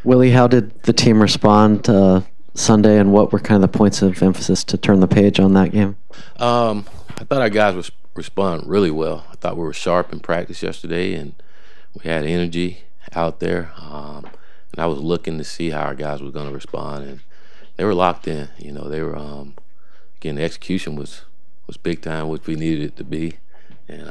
Willie, how did the team respond Sunday, and what were kind of the points of emphasis to turn the page on that game? I thought our guys respond really well. I thought we were sharp in practice yesterday, and we had energy out there. And I was looking to see how our guys were going to respond, and they were locked in. You know, they were again, the execution was big time, which we needed it to be, and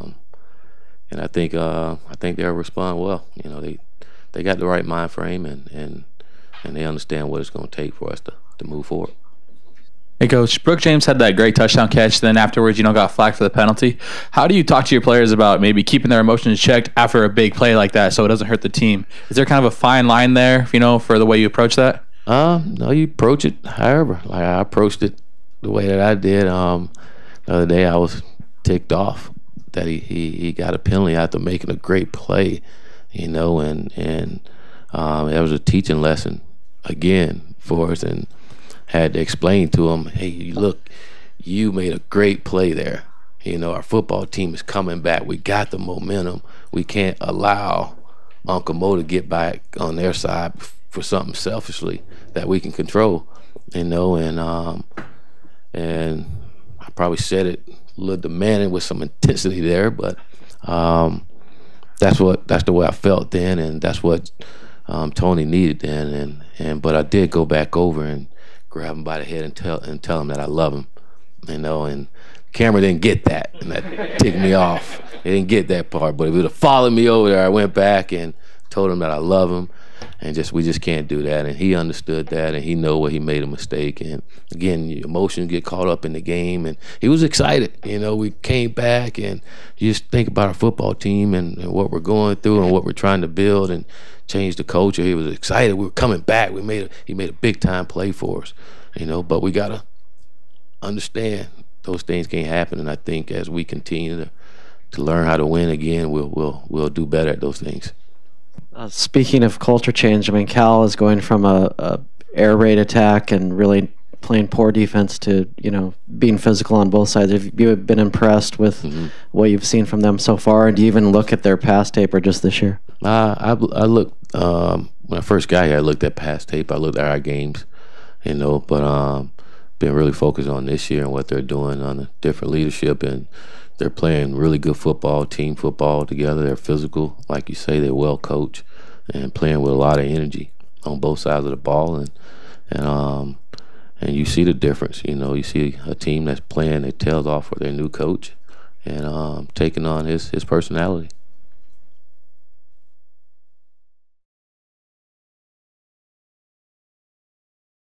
I think they'll respond well. You know, they got the right mind frame, and they understand what it's going to take for us to move forward. Hey, Coach, Brooke James had that great touchdown catch. Then afterwards, got flagged for the penalty. How do you talk to your players about maybe keeping their emotions checked after a big play like that so it doesn't hurt the team? Is there kind of a fine line there, for the way you approach that? No, you approach it however. Like I approached it the way that I did. The other day I was ticked off that he got a penalty after making a great play, and it was a teaching lesson again for us, and had to explain to him, hey, look, you made a great play there. Our football team is coming back. We got the momentum. We can't allow Uncle Mo to get back on their side for something selfishly that we can control. And I probably said it a little demanding with some intensity there, but that's the way I felt then, and that's what Tony needed then. But I did go back over and grab him by the head and tell him that I love him, and the camera didn't get that, and that ticked me off. They didn't get that part, but if it would have followed me over there, I went back and told him that I love him, and we just can't do that. And he understood that, and he know where he made a mistake. And again, your emotions get caught up in the game, and he was excited. We came back, and you just think about our football team and what we're going through and what we're trying to build and change the culture. He was excited. We were coming back. He made a big time play for us, but we gotta understand those things can't happen. And I think as we continue to learn how to win again, we'll do better at those things. Speaking of culture change, Cal is going from a air raid attack and really playing poor defense to being physical on both sides. Have you been impressed with what you've seen from them so far? And do you even look at their past tape or just this year? I looked when I first got here. I looked at past tape. I looked at our games, but been really focused on this year and what they're doing on the different leadership, and they're playing really good football, team football together. They're physical, like you say. They're well coached and playing with a lot of energy on both sides of the ball, and you see the difference. You see a team that's playing their tails off for their new coach and taking on his personality.